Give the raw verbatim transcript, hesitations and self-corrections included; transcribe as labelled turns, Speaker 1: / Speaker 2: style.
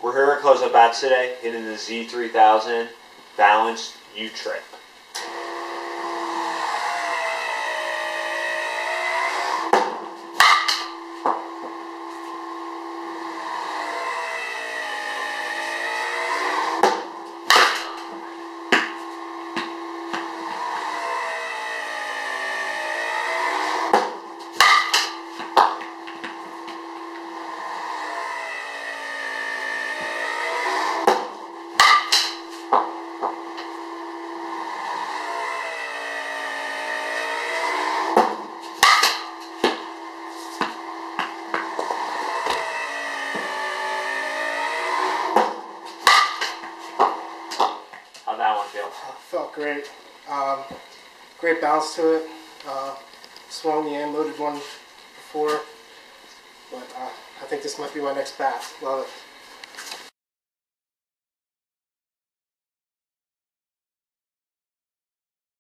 Speaker 1: We're here at close up bats today, hitting the Z three thousand balanced U-trip. How'd that one feel?
Speaker 2: Uh, felt great. Um, great bounce to it. Uh, swung the end, loaded one before, but uh, I think this might be my next bat. Love it.